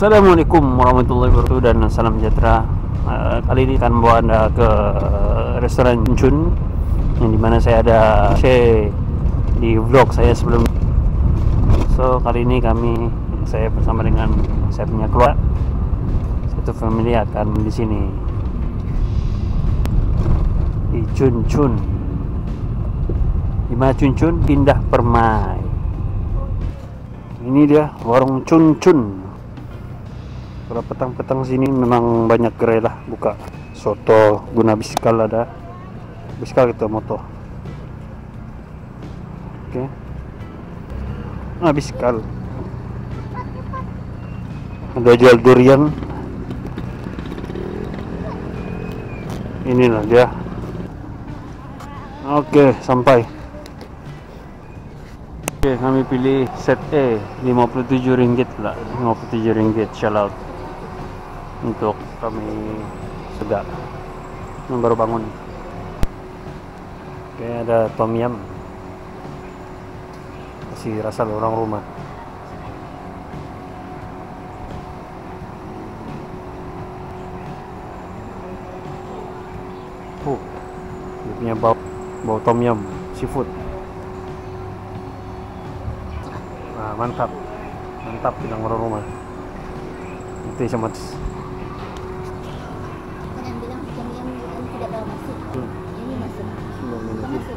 Assalamualaikum warahmatullahi wabarakatuh dan salam sejahtera. Kali ini akan membawa Anda ke restoran Chun, yang dimana saya ada share di vlog saya sebelum. So kali ini saya bersama dengan saya punya keluarga, satu family akan di sini di Chun. Di mana Chun pindah Permai. Ini dia warung Chun. Kalau petang-petang sini memang banyak gerai lah buka. Soto guna biskal ada. Biskal itu motor. Oke. Biskal. Ada jual durian. Inilah dia. Oke, sampai. Oke, kami pilih set A RM57 lah. RM57 shout out untuk kami sedap. Ini baru bangun. Oke, ada tom yum. Kasih rasa orang rumah. Dia punya bau tom yum seafood. Mantap bilang orang rumah. Itu sama yang bilang yang tidak bawa masuk. Ini masuk. Masuk.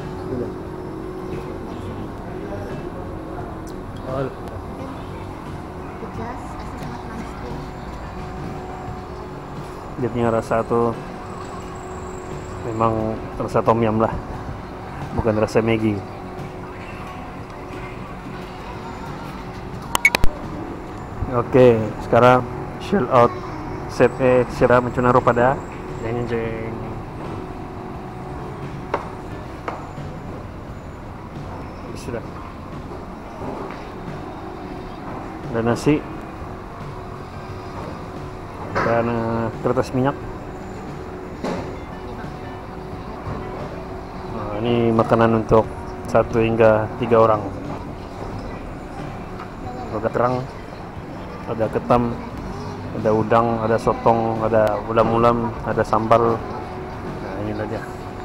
Pedas, asam sangat manis tuh. Dia punya rasa tuh memang rasa tom yum lah, bukan rasa Maggi. Oke, sekarang shell out set A sira mencunaro pada jeng. Sudah. Ada nasi dan kertas minyak. Ini makanan untuk 1 hingga 3 orang. Ada kerang, ada ketam, ada udang, ada sotong, ada ulam-ulam, ada sambal. Nah, ini aja.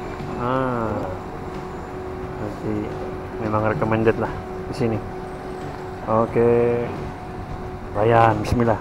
Nanti memang recommended lah di sini. Oke. Bayan, bismillah.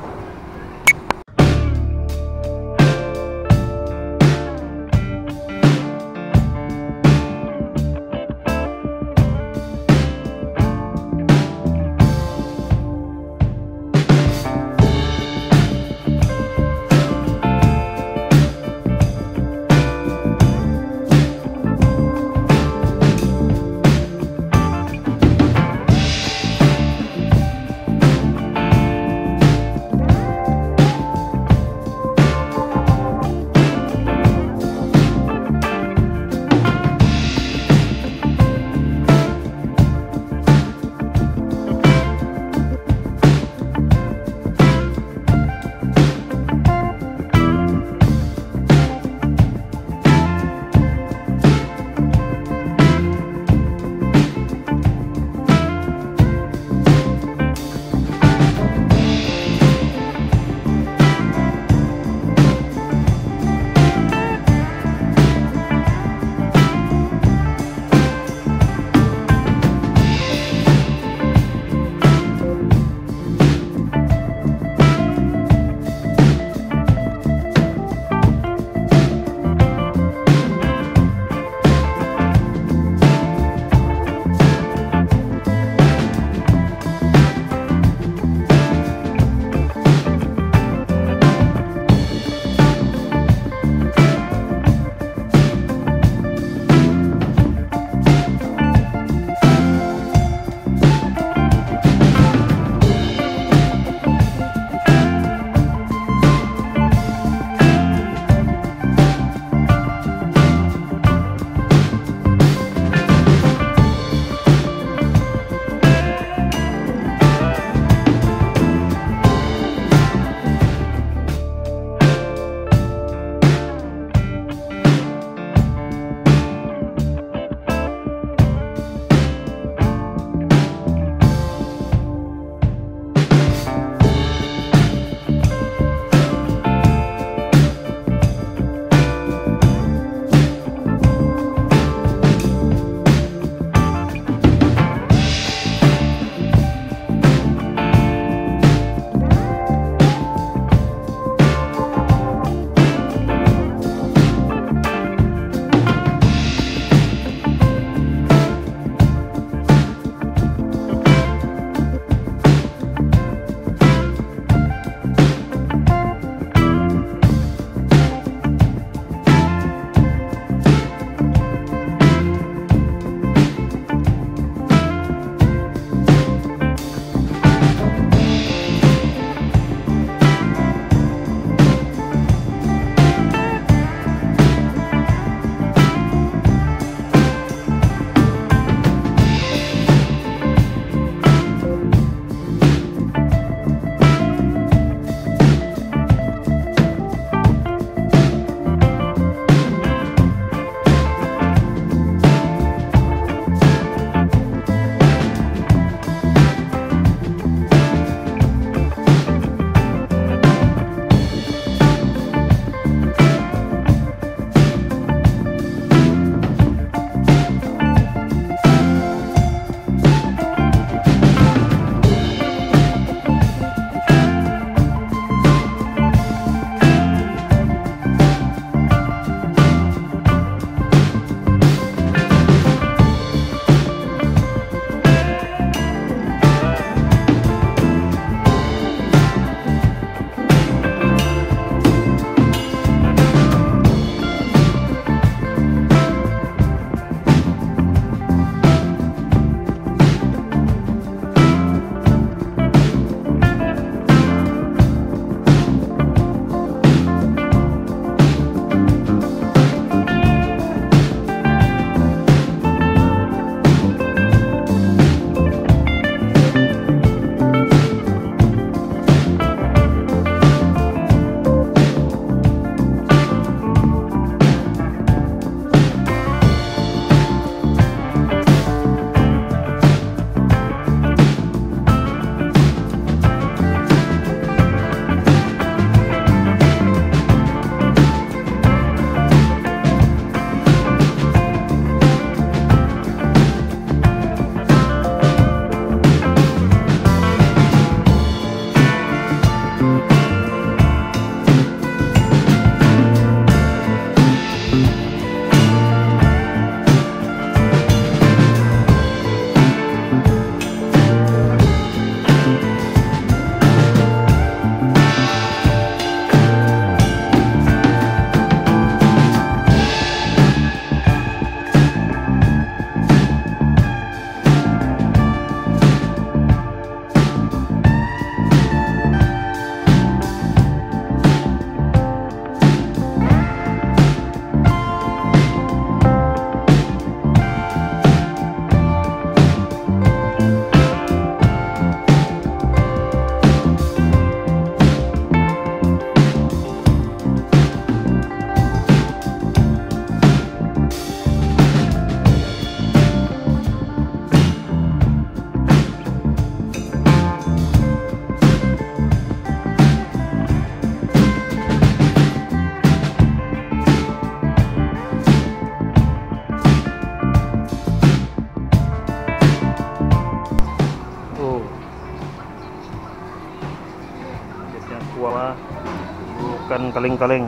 Ikan kaleng-kaleng.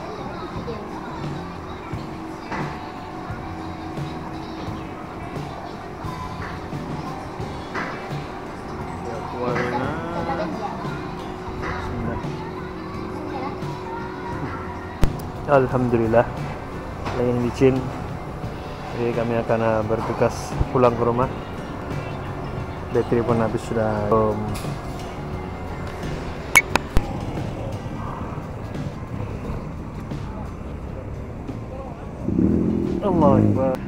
Ya, kuahnya. Alhamdulillah, lagi licin. Jadi kami akan bergegas pulang ke rumah. Baterai pun habis sudah. Allah Akbar.